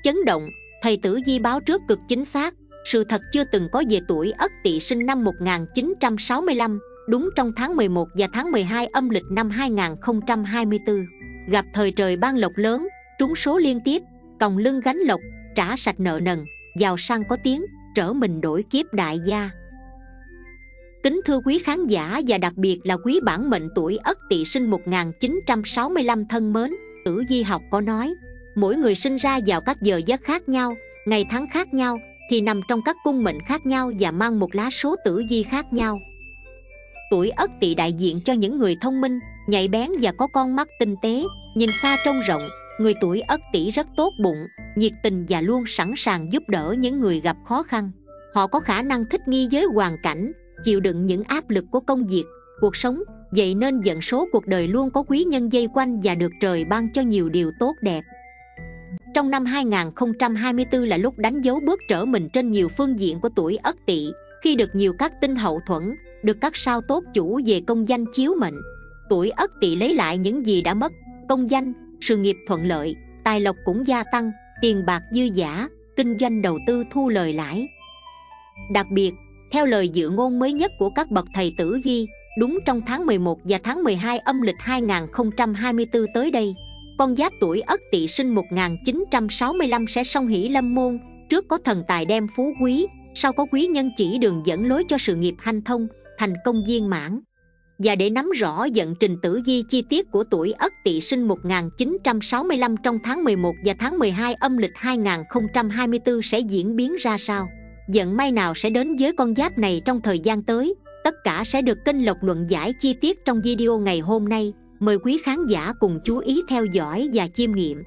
chấn động. Thầy Tử Vi báo trước cực chính xác. Sự thật chưa từng có về tuổi Ất Tỵ sinh năm 1965, đúng trong tháng 11 và tháng 12 âm lịch năm 2024. Gặp thời trời ban lộc lớn, trúng số liên tiếp, còng lưng gánh lộc, trả sạch nợ nần, giàu sang có tiếng, trở mình đổi kiếp đại gia. Kính thưa quý khán giả và đặc biệt là quý bản mệnh tuổi Ất Tỵ sinh 1965 thân mến, Tử Vi học có nói, mỗi người sinh ra vào các giờ giấc khác nhau, ngày tháng khác nhau, thì nằm trong các cung mệnh khác nhau và mang một lá số tử vi khác nhau. Tuổi Ất Tỵ đại diện cho những người thông minh, nhạy bén và có con mắt tinh tế, nhìn xa trông rộng. Người tuổi Ất Tỵ rất tốt bụng, nhiệt tình và luôn sẵn sàng giúp đỡ những người gặp khó khăn. Họ có khả năng thích nghi với hoàn cảnh, chịu đựng những áp lực của công việc, cuộc sống, vậy nên vận số cuộc đời luôn có quý nhân dây quanh và được trời ban cho nhiều điều tốt đẹp. Trong năm 2024 là lúc đánh dấu bước trở mình trên nhiều phương diện của tuổi Ất Tỵ, khi được nhiều các tinh hậu thuẫn, được các sao tốt chủ về công danh chiếu mệnh. Tuổi Ất Tỵ lấy lại những gì đã mất, công danh, sự nghiệp thuận lợi, tài lộc cũng gia tăng, tiền bạc dư dả, kinh doanh đầu tư thu lời lãi. Đặc biệt, theo lời dự ngôn mới nhất của các bậc thầy tử vi, đúng trong tháng 11 và tháng 12 âm lịch 2024 tới đây, con giáp tuổi Ất Tỵ sinh 1965 sẽ song hỷ lâm môn, trước có thần tài đem phú quý, sau có quý nhân chỉ đường dẫn lối cho sự nghiệp hanh thông, thành công viên mãn. Và để nắm rõ vận trình tử vi chi tiết của tuổi Ất Tỵ sinh 1965 trong tháng 11 và tháng 12 âm lịch 2024 sẽ diễn biến ra sao, vận may nào sẽ đến với con giáp này trong thời gian tới, tất cả sẽ được kênh Lộc luận giải chi tiết trong video ngày hôm nay. Mời quý khán giả cùng chú ý theo dõi và chiêm nghiệm.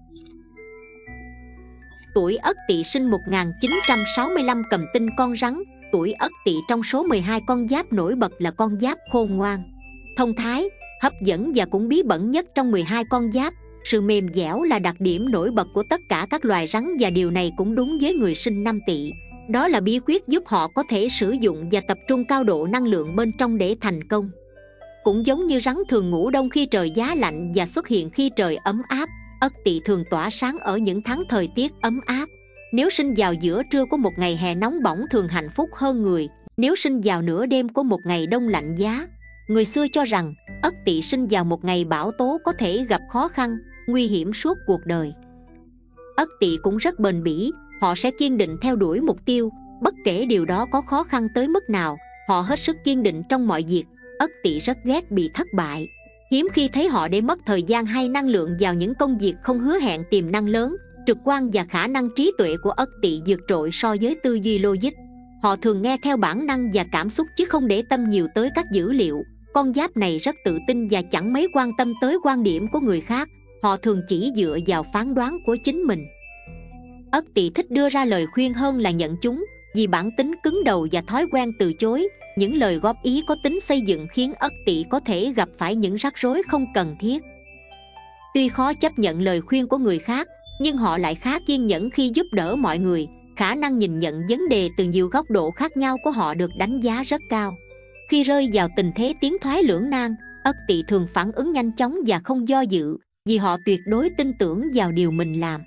Tuổi Ất Tỵ sinh 1965 cầm tinh con rắn. Tuổi Ất Tỵ trong số 12 con giáp nổi bật là con giáp khôn ngoan, thông thái, hấp dẫn và cũng bí bẩn nhất trong 12 con giáp. Sự mềm dẻo là đặc điểm nổi bật của tất cả các loài rắn, và điều này cũng đúng với người sinh năm Tỵ. Đó là bí quyết giúp họ có thể sử dụng và tập trung cao độ năng lượng bên trong để thành công. Cũng giống như rắn thường ngủ đông khi trời giá lạnh và xuất hiện khi trời ấm áp, Ất Tỵ thường tỏa sáng ở những tháng thời tiết ấm áp. Nếu sinh vào giữa trưa của một ngày hè nóng bỏng thường hạnh phúc hơn người, nếu sinh vào nửa đêm của một ngày đông lạnh giá. Người xưa cho rằng Ất Tỵ sinh vào một ngày bão tố có thể gặp khó khăn, nguy hiểm suốt cuộc đời. Ất Tỵ cũng rất bền bỉ, họ sẽ kiên định theo đuổi mục tiêu, bất kể điều đó có khó khăn tới mức nào, họ hết sức kiên định trong mọi việc. Ất Tỵ rất ghét bị thất bại, hiếm khi thấy họ để mất thời gian hay năng lượng vào những công việc không hứa hẹn tiềm năng lớn. Trực quan và khả năng trí tuệ của Ất Tỵ vượt trội so với tư duy logic. Họ thường nghe theo bản năng và cảm xúc chứ không để tâm nhiều tới các dữ liệu. Con giáp này rất tự tin và chẳng mấy quan tâm tới quan điểm của người khác. Họ thường chỉ dựa vào phán đoán của chính mình. Ất Tỵ thích đưa ra lời khuyên hơn là nhận chúng, vì bản tính cứng đầu và thói quen từ chối. Những lời góp ý có tính xây dựng khiến Ất Tỵ có thể gặp phải những rắc rối không cần thiết. Tuy khó chấp nhận lời khuyên của người khác, nhưng họ lại khá kiên nhẫn khi giúp đỡ mọi người. Khả năng nhìn nhận vấn đề từ nhiều góc độ khác nhau của họ được đánh giá rất cao. Khi rơi vào tình thế tiến thoái lưỡng nan, Ất Tỵ thường phản ứng nhanh chóng và không do dự, vì họ tuyệt đối tin tưởng vào điều mình làm.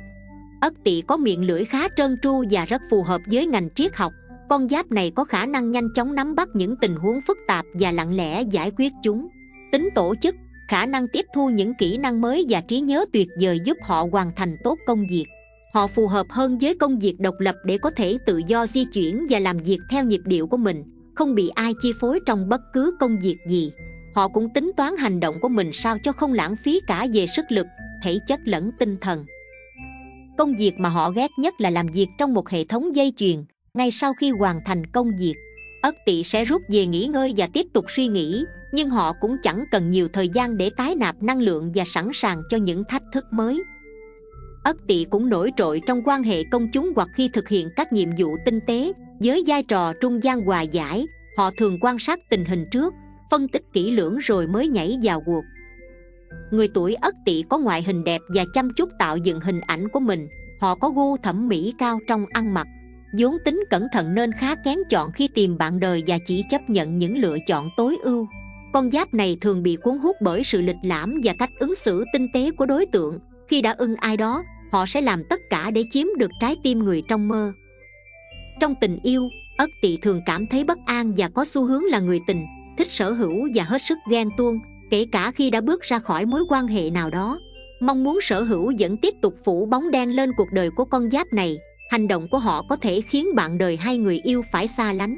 Ất Tỵ có miệng lưỡi khá trơn tru và rất phù hợp với ngành triết học. Con giáp này có khả năng nhanh chóng nắm bắt những tình huống phức tạp và lặng lẽ giải quyết chúng. Tính tổ chức, khả năng tiếp thu những kỹ năng mới và trí nhớ tuyệt vời giúp họ hoàn thành tốt công việc. Họ phù hợp hơn với công việc độc lập để có thể tự do di chuyển và làm việc theo nhịp điệu của mình, không bị ai chi phối trong bất cứ công việc gì. Họ cũng tính toán hành động của mình sao cho không lãng phí cả về sức lực, thể chất lẫn tinh thần. Công việc mà họ ghét nhất là làm việc trong một hệ thống dây chuyền. Ngay sau khi hoàn thành công việc, Ất Tỵ sẽ rút về nghỉ ngơi và tiếp tục suy nghĩ, nhưng họ cũng chẳng cần nhiều thời gian để tái nạp năng lượng và sẵn sàng cho những thách thức mới. Ất Tỵ cũng nổi trội trong quan hệ công chúng hoặc khi thực hiện các nhiệm vụ tinh tế. Với vai trò trung gian hòa giải, họ thường quan sát tình hình trước, phân tích kỹ lưỡng rồi mới nhảy vào cuộc. Người tuổi Ất Tỵ có ngoại hình đẹp và chăm chút tạo dựng hình ảnh của mình. Họ có gu thẩm mỹ cao trong ăn mặc, vốn tính cẩn thận nên khá kén chọn khi tìm bạn đời và chỉ chấp nhận những lựa chọn tối ưu. Con giáp này thường bị cuốn hút bởi sự lịch lãm và cách ứng xử tinh tế của đối tượng. Khi đã ưng ai đó, họ sẽ làm tất cả để chiếm được trái tim người trong mơ. Trong tình yêu, Ất Tỵ thường cảm thấy bất an và có xu hướng là người tình, thích sở hữu và hết sức ghen tuông, kể cả khi đã bước ra khỏi mối quan hệ nào đó. Mong muốn sở hữu vẫn tiếp tục phủ bóng đen lên cuộc đời của con giáp này. Hành động của họ có thể khiến bạn đời hay người yêu phải xa lánh.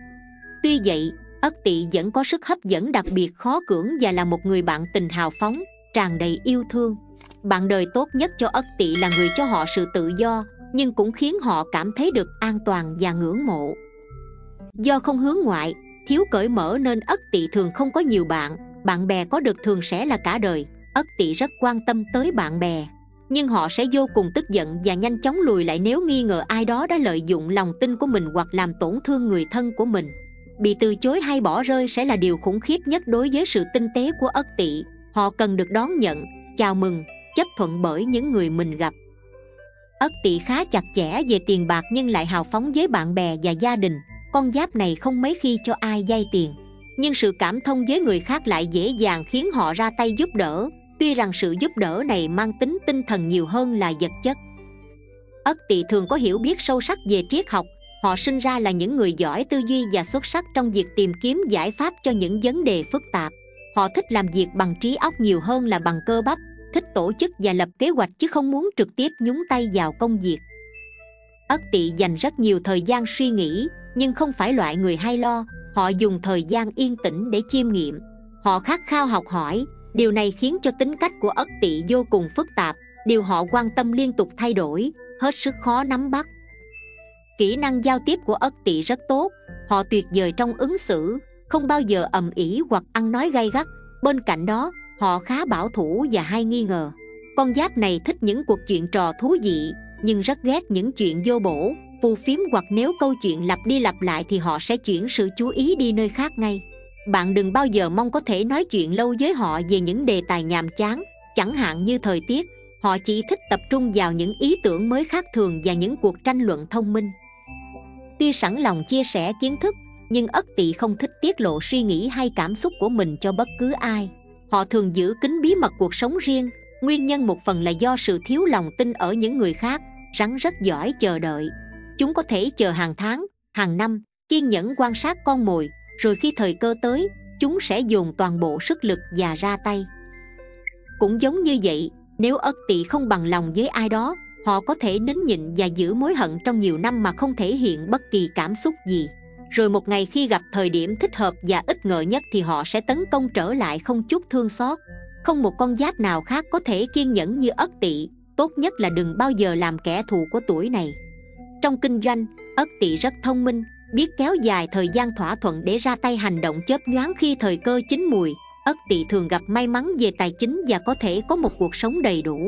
Tuy vậy, Ất Tỵ vẫn có sức hấp dẫn đặc biệt khó cưỡng và là một người bạn tình hào phóng, tràn đầy yêu thương. Bạn đời tốt nhất cho Ất Tỵ là người cho họ sự tự do, nhưng cũng khiến họ cảm thấy được an toàn và ngưỡng mộ. Do không hướng ngoại, thiếu cởi mở nên Ất Tỵ thường không có nhiều bạn. Bạn bè có được thường sẽ là cả đời. Ất Tỵ rất quan tâm tới bạn bè, nhưng họ sẽ vô cùng tức giận và nhanh chóng lùi lại nếu nghi ngờ ai đó đã lợi dụng lòng tin của mình hoặc làm tổn thương người thân của mình. Bị từ chối hay bỏ rơi sẽ là điều khủng khiếp nhất đối với sự tinh tế của Ất Tỵ. Họ cần được đón nhận, chào mừng, chấp thuận bởi những người mình gặp. Ất Tỵ khá chặt chẽ về tiền bạc nhưng lại hào phóng với bạn bè và gia đình. Con giáp này không mấy khi cho ai vay tiền, nhưng sự cảm thông với người khác lại dễ dàng khiến họ ra tay giúp đỡ. Tuy rằng sự giúp đỡ này mang tính tinh thần nhiều hơn là vật chất. Ất Tỵ thường có hiểu biết sâu sắc về triết học. Họ sinh ra là những người giỏi tư duy và xuất sắc trong việc tìm kiếm giải pháp cho những vấn đề phức tạp. Họ thích làm việc bằng trí óc nhiều hơn là bằng cơ bắp, thích tổ chức và lập kế hoạch chứ không muốn trực tiếp nhúng tay vào công việc. Ất Tỵ dành rất nhiều thời gian suy nghĩ, nhưng không phải loại người hay lo. Họ dùng thời gian yên tĩnh để chiêm nghiệm. Họ khát khao học hỏi. Điều này khiến cho tính cách của Ất Tỵ vô cùng phức tạp. Điều họ quan tâm liên tục thay đổi, hết sức khó nắm bắt. Kỹ năng giao tiếp của Ất Tỵ rất tốt. Họ tuyệt vời trong ứng xử, không bao giờ ầm ĩ hoặc ăn nói gay gắt. Bên cạnh đó, họ khá bảo thủ và hay nghi ngờ. Con giáp này thích những cuộc chuyện trò thú vị, nhưng rất ghét những chuyện vô bổ, phù phiếm, hoặc nếu câu chuyện lặp đi lặp lại thì họ sẽ chuyển sự chú ý đi nơi khác ngay. Bạn đừng bao giờ mong có thể nói chuyện lâu với họ về những đề tài nhàm chán, chẳng hạn như thời tiết. Họ chỉ thích tập trung vào những ý tưởng mới khác thường và những cuộc tranh luận thông minh. Tuy sẵn lòng chia sẻ kiến thức, nhưng Ất Tỵ không thích tiết lộ suy nghĩ hay cảm xúc của mình cho bất cứ ai. Họ thường giữ kín bí mật cuộc sống riêng. Nguyên nhân một phần là do sự thiếu lòng tin ở những người khác. Rắn rất giỏi chờ đợi. Chúng có thể chờ hàng tháng, hàng năm, kiên nhẫn quan sát con mồi, rồi khi thời cơ tới, chúng sẽ dồn toàn bộ sức lực và ra tay. Cũng giống như vậy, nếu Ất Tỵ không bằng lòng với ai đó, họ có thể nín nhịn và giữ mối hận trong nhiều năm mà không thể hiện bất kỳ cảm xúc gì. Rồi một ngày khi gặp thời điểm thích hợp và ít ngờ nhất thì họ sẽ tấn công trở lại không chút thương xót. Không một con giáp nào khác có thể kiên nhẫn như Ất Tỵ. Tốt nhất là đừng bao giờ làm kẻ thù của tuổi này. Trong kinh doanh, Ất Tỵ rất thông minh, biết kéo dài thời gian thỏa thuận để ra tay hành động chớp nhoáng khi thời cơ chín mùi. Ất Tỵ thường gặp may mắn về tài chính và có thể có một cuộc sống đầy đủ.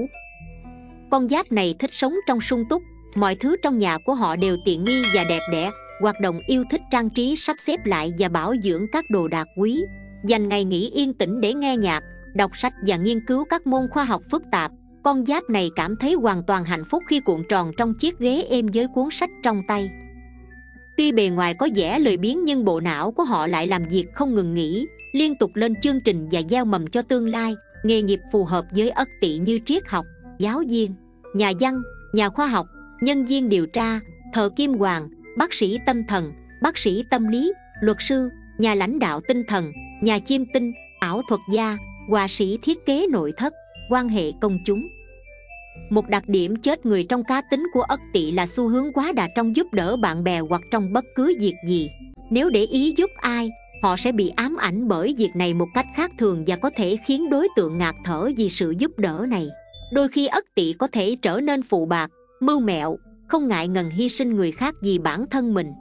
Con giáp này thích sống trong sung túc. Mọi thứ trong nhà của họ đều tiện nghi và đẹp đẽ. Hoạt động yêu thích trang trí, sắp xếp lại và bảo dưỡng các đồ đạc quý. Dành ngày nghỉ yên tĩnh để nghe nhạc, đọc sách và nghiên cứu các môn khoa học phức tạp. Con giáp này cảm thấy hoàn toàn hạnh phúc khi cuộn tròn trong chiếc ghế êm với cuốn sách trong tay. Tuy bề ngoài có vẻ lười biếng nhưng bộ não của họ lại làm việc không ngừng nghỉ, liên tục lên chương trình và gieo mầm cho tương lai. Nghề nghiệp phù hợp với Ất Tỵ như triết học, giáo viên, nhà văn, nhà khoa học, nhân viên điều tra, thợ kim hoàn, bác sĩ tâm thần, bác sĩ tâm lý, luật sư, nhà lãnh đạo tinh thần, nhà chiêm tinh, ảo thuật gia, họa sĩ thiết kế nội thất, quan hệ công chúng. Một đặc điểm chết người trong cá tính của Ất Tỵ là xu hướng quá đà trong giúp đỡ bạn bè hoặc trong bất cứ việc gì. Nếu để ý giúp ai, họ sẽ bị ám ảnh bởi việc này một cách khác thường và có thể khiến đối tượng ngạt thở vì sự giúp đỡ này. Đôi khi Ất Tỵ có thể trở nên phụ bạc, mưu mẹo, không ngại ngần hy sinh người khác vì bản thân mình.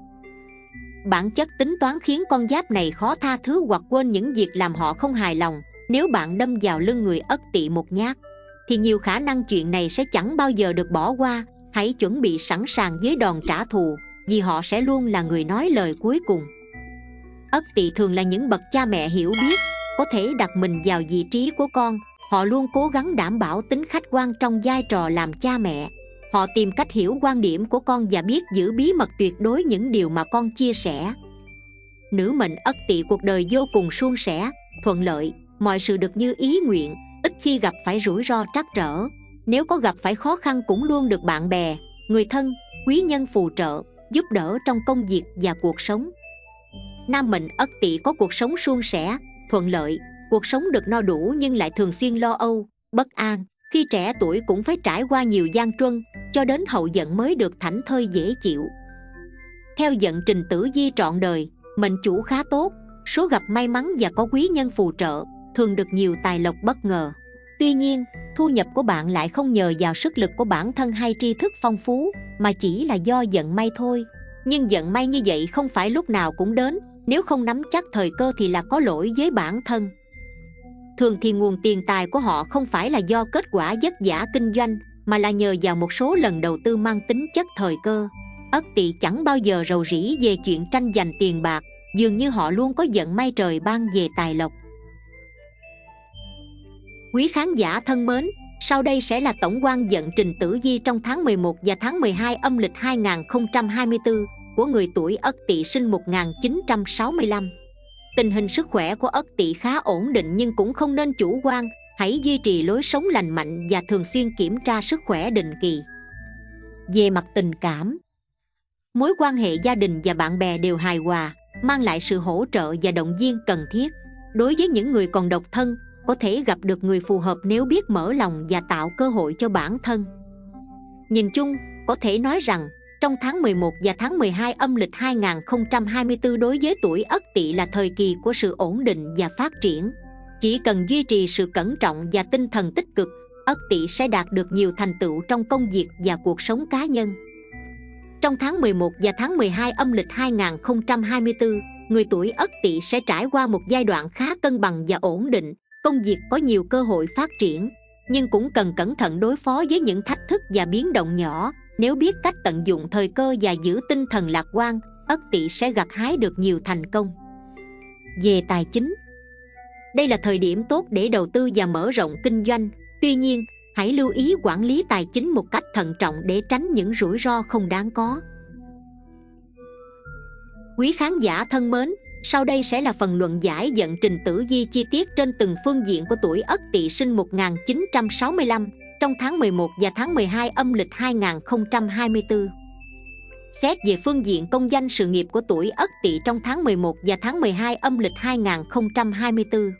Bản chất tính toán khiến con giáp này khó tha thứ hoặc quên những việc làm họ không hài lòng. Nếu bạn đâm vào lưng người Ất Tỵ một nhát, thì nhiều khả năng chuyện này sẽ chẳng bao giờ được bỏ qua. Hãy chuẩn bị sẵn sàng với đòn trả thù, vì họ sẽ luôn là người nói lời cuối cùng. Ất Tỵ thường là những bậc cha mẹ hiểu biết, có thể đặt mình vào vị trí của con. Họ luôn cố gắng đảm bảo tính khách quan trong vai trò làm cha mẹ. Họ tìm cách hiểu quan điểm của con và biết giữ bí mật tuyệt đối những điều mà con chia sẻ. Nữ mệnh Ất Tỵ cuộc đời vô cùng suôn sẻ, thuận lợi, mọi sự được như ý nguyện, ít khi gặp phải rủi ro trắc trở. Nếu có gặp phải khó khăn cũng luôn được bạn bè, người thân, quý nhân phù trợ, giúp đỡ trong công việc và cuộc sống. Nam mệnh Ất Tỵ có cuộc sống suôn sẻ, thuận lợi, cuộc sống được no đủ nhưng lại thường xuyên lo âu, bất an. Khi trẻ tuổi cũng phải trải qua nhiều gian truân, cho đến hậu vận mới được thảnh thơi dễ chịu. Theo vận trình tử vi trọn đời, mệnh chủ khá tốt, số gặp may mắn và có quý nhân phù trợ, thường được nhiều tài lộc bất ngờ. Tuy nhiên, thu nhập của bạn lại không nhờ vào sức lực của bản thân hay tri thức phong phú, mà chỉ là do vận may thôi. Nhưng vận may như vậy không phải lúc nào cũng đến, nếu không nắm chắc thời cơ thì là có lỗi với bản thân. Thường thì nguồn tiền tài của họ không phải là do kết quả vất vả kinh doanh, mà là nhờ vào một số lần đầu tư mang tính chất thời cơ. Ất Tỵ chẳng bao giờ rầu rĩ về chuyện tranh giành tiền bạc, dường như họ luôn có vận may trời ban về tài lộc. Quý khán giả thân mến, sau đây sẽ là tổng quan vận trình tử vi trong tháng 11 và tháng 12 âm lịch 2024 của người tuổi Ất Tỵ sinh 1965. Tình hình sức khỏe của Ất Tỵ khá ổn định nhưng cũng không nên chủ quan, hãy duy trì lối sống lành mạnh và thường xuyên kiểm tra sức khỏe định kỳ. Về mặt tình cảm, mối quan hệ gia đình và bạn bè đều hài hòa, mang lại sự hỗ trợ và động viên cần thiết. Đối với những người còn độc thân, có thể gặp được người phù hợp nếu biết mở lòng và tạo cơ hội cho bản thân. Nhìn chung, có thể nói rằng trong tháng 11 và tháng 12 âm lịch 2024 đối với tuổi Ất Tỵ là thời kỳ của sự ổn định và phát triển. Chỉ cần duy trì sự cẩn trọng và tinh thần tích cực, Ất Tỵ sẽ đạt được nhiều thành tựu trong công việc và cuộc sống cá nhân. Trong tháng 11 và tháng 12 âm lịch 2024, người tuổi Ất Tỵ sẽ trải qua một giai đoạn khá cân bằng và ổn định, công việc có nhiều cơ hội phát triển, nhưng cũng cần cẩn thận đối phó với những thách thức và biến động nhỏ. Nếu biết cách tận dụng thời cơ và giữ tinh thần lạc quan, Ất Tỵ sẽ gặt hái được nhiều thành công. Về tài chính, đây là thời điểm tốt để đầu tư và mở rộng kinh doanh. Tuy nhiên, hãy lưu ý quản lý tài chính một cách thận trọng để tránh những rủi ro không đáng có. Quý khán giả thân mến, sau đây sẽ là phần luận giải vận trình tử vi chi tiết trên từng phương diện của tuổi Ất Tỵ sinh 1965 trong tháng 11 và tháng 12 âm lịch 2024. Xét về phương diện công danh sự nghiệp của tuổi Ất Tỵ trong tháng 11 và tháng 12 âm lịch 2024.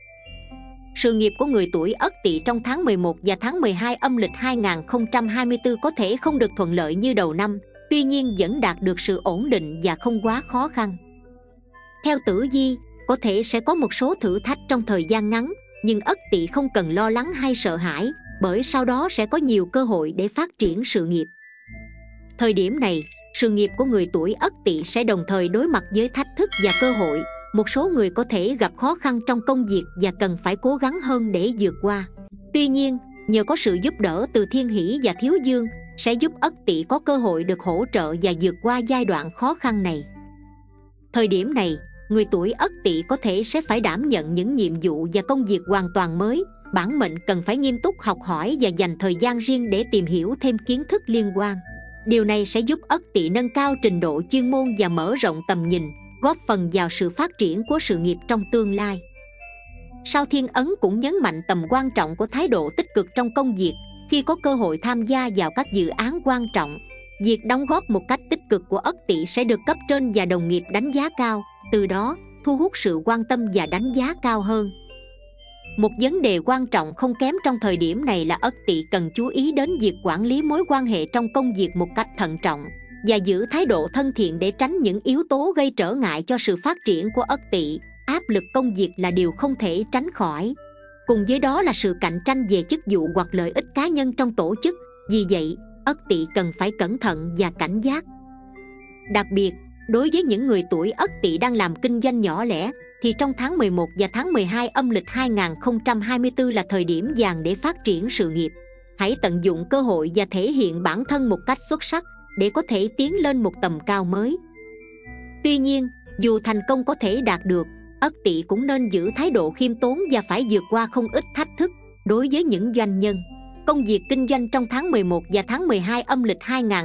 Sự nghiệp của người tuổi Ất Tỵ trong tháng 11 và tháng 12 âm lịch 2024 có thể không được thuận lợi như đầu năm, tuy nhiên vẫn đạt được sự ổn định và không quá khó khăn. Theo tử vi, có thể sẽ có một số thử thách trong thời gian ngắn, nhưng Ất Tỵ không cần lo lắng hay sợ hãi, bởi sau đó sẽ có nhiều cơ hội để phát triển sự nghiệp. Thời điểm này, sự nghiệp của người tuổi Ất Tỵ sẽ đồng thời đối mặt với thách thức và cơ hội. Một số người có thể gặp khó khăn trong công việc và cần phải cố gắng hơn để vượt qua. Tuy nhiên, nhờ có sự giúp đỡ từ Thiên Hỷ và Thiếu Dương, sẽ giúp Ất Tỵ có cơ hội được hỗ trợ và vượt qua giai đoạn khó khăn này. Thời điểm này, người tuổi Ất Tỵ có thể sẽ phải đảm nhận những nhiệm vụ và công việc hoàn toàn mới. Bản mệnh cần phải nghiêm túc học hỏi và dành thời gian riêng để tìm hiểu thêm kiến thức liên quan. Điều này sẽ giúp Ất Tỵ nâng cao trình độ chuyên môn và mở rộng tầm nhìn, góp phần vào sự phát triển của sự nghiệp trong tương lai. Sao Thiên Ấn cũng nhấn mạnh tầm quan trọng của thái độ tích cực trong công việc. Khi có cơ hội tham gia vào các dự án quan trọng, việc đóng góp một cách tích cực của Ất Tỵ sẽ được cấp trên và đồng nghiệp đánh giá cao, từ đó thu hút sự quan tâm và đánh giá cao hơn. Một vấn đề quan trọng không kém trong thời điểm này là Ất Tỵ cần chú ý đến việc quản lý mối quan hệ trong công việc một cách thận trọng và giữ thái độ thân thiện để tránh những yếu tố gây trở ngại cho sự phát triển của Ất Tỵ. Áp lực công việc là điều không thể tránh khỏi. Cùng với đó là sự cạnh tranh về chức vụ hoặc lợi ích cá nhân trong tổ chức. Vì vậy, Ất Tỵ cần phải cẩn thận và cảnh giác. Đặc biệt, đối với những người tuổi Ất Tỵ đang làm kinh doanh nhỏ lẻ, thì trong tháng 11 và tháng 12 âm lịch 2024 là thời điểm vàng để phát triển sự nghiệp. Hãy tận dụng cơ hội và thể hiện bản thân một cách xuất sắc để có thể tiến lên một tầm cao mới. Tuy nhiên, dù thành công có thể đạt được, Ất Tỵ cũng nên giữ thái độ khiêm tốn và phải vượt qua không ít thách thức. Đối với những doanh nhân, công việc kinh doanh trong tháng 11 và tháng 12 âm lịch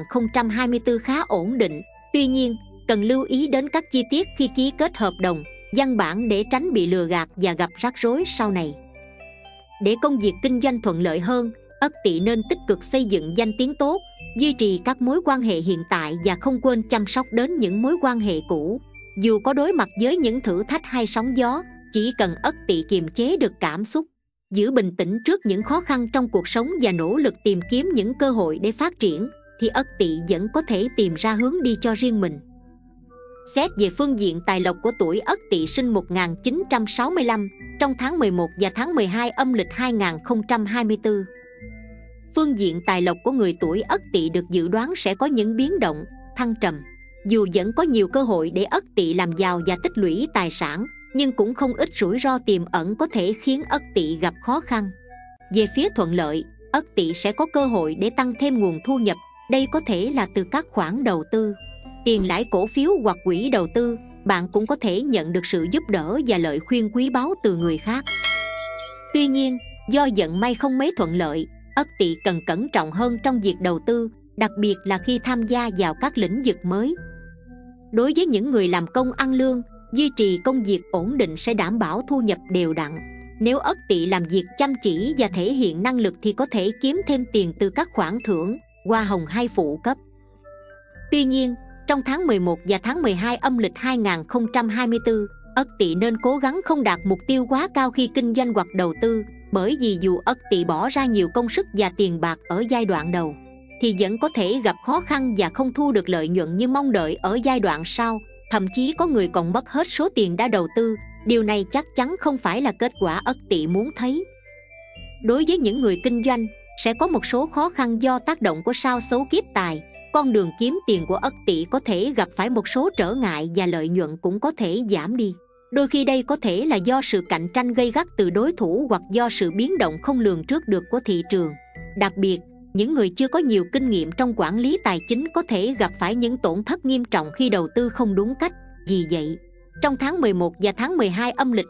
2024 khá ổn định. Tuy nhiên, cần lưu ý đến các chi tiết khi ký kết hợp đồng, văn bản để tránh bị lừa gạt và gặp rắc rối sau này. Để công việc kinh doanh thuận lợi hơn, Ất Tỵ nên tích cực xây dựng danh tiếng tốt, duy trì các mối quan hệ hiện tại và không quên chăm sóc đến những mối quan hệ cũ. Dù có đối mặt với những thử thách hay sóng gió, chỉ cần Ất Tỵ kiềm chế được cảm xúc, giữ bình tĩnh trước những khó khăn trong cuộc sống và nỗ lực tìm kiếm những cơ hội để phát triển, thì Ất Tỵ vẫn có thể tìm ra hướng đi cho riêng mình. Xét về phương diện tài lộc của tuổi Ất Tỵ sinh 1965 trong tháng 11 và tháng 12 âm lịch 2024. Phương diện tài lộc của người tuổi Ất Tỵ được dự đoán sẽ có những biến động, thăng trầm. Dù vẫn có nhiều cơ hội để Ất Tỵ làm giàu và tích lũy tài sản, nhưng cũng không ít rủi ro tiềm ẩn có thể khiến Ất Tỵ gặp khó khăn. Về phía thuận lợi, Ất Tỵ sẽ có cơ hội để tăng thêm nguồn thu nhập, đây có thể là từ các khoản đầu tư, tiền lãi cổ phiếu hoặc quỹ đầu tư. Bạn cũng có thể nhận được sự giúp đỡ và lời khuyên quý báu từ người khác. Tuy nhiên, do vận may không mấy thuận lợi, Ất Tỵ cần cẩn trọng hơn trong việc đầu tư, đặc biệt là khi tham gia vào các lĩnh vực mới. Đối với những người làm công ăn lương, duy trì công việc ổn định sẽ đảm bảo thu nhập đều đặn. Nếu Ất Tỵ làm việc chăm chỉ và thể hiện năng lực thì có thể kiếm thêm tiền từ các khoản thưởng, hoa hồng hay phụ cấp. Tuy nhiên, trong tháng 11 và tháng 12 âm lịch 2024, Ất Tỵ nên cố gắng không đạt mục tiêu quá cao khi kinh doanh hoặc đầu tư, bởi vì dù Ất Tỵ bỏ ra nhiều công sức và tiền bạc ở giai đoạn đầu, thì vẫn có thể gặp khó khăn và không thu được lợi nhuận như mong đợi ở giai đoạn sau. Thậm chí có người còn mất hết số tiền đã đầu tư. Điều này chắc chắn không phải là kết quả Ất Tỵ muốn thấy. Đối với những người kinh doanh, sẽ có một số khó khăn do tác động của sao xấu kiếp tài. Con đường kiếm tiền của Ất Tỵ có thể gặp phải một số trở ngại và lợi nhuận cũng có thể giảm đi. Đôi khi đây có thể là do sự cạnh tranh gay gắt từ đối thủ hoặc do sự biến động không lường trước được của thị trường. Đặc biệt, những người chưa có nhiều kinh nghiệm trong quản lý tài chính có thể gặp phải những tổn thất nghiêm trọng khi đầu tư không đúng cách. Vì vậy, trong tháng 11 và tháng 12 âm lịch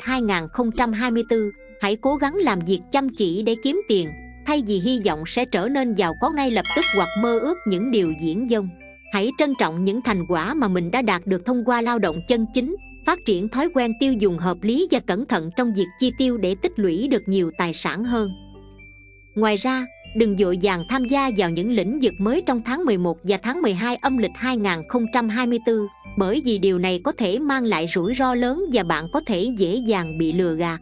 2024, hãy cố gắng làm việc chăm chỉ để kiếm tiền, thay vì hy vọng sẽ trở nên giàu có ngay lập tức hoặc mơ ước những điều viển vông. Hãy trân trọng những thành quả mà mình đã đạt được thông qua lao động chân chính, phát triển thói quen tiêu dùng hợp lý và cẩn thận trong việc chi tiêu để tích lũy được nhiều tài sản hơn. Ngoài ra, đừng vội vàng tham gia vào những lĩnh vực mới trong tháng 11 và tháng 12 âm lịch 2024, bởi vì điều này có thể mang lại rủi ro lớn và bạn có thể dễ dàng bị lừa gạt.